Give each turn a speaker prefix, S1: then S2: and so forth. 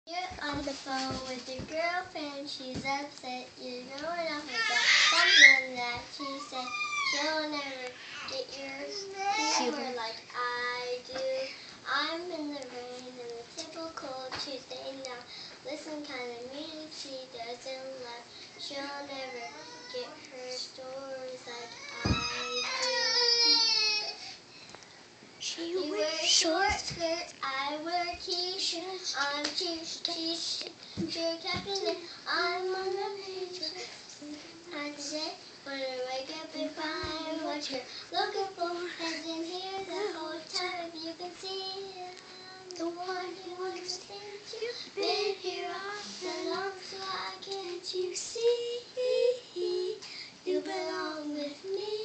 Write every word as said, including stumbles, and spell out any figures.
S1: You're on the phone with your girlfriend, she's upset, you're going off about something that she said. She'll never get yours humor like I do. I'm in the rain and the typical Tuesday now. Listen kind of music she doesn't like. She'll never get her stories like I do.
S2: She
S1: You wear short skirts, I wear t-shirts. I'm cheese, cheese, you're captain. I'm on the page. I say, when I wake up and find what you're looking for, and in here the whole time you can see I'm the one who understands you. Been here all along, so why can't you see you belong with me?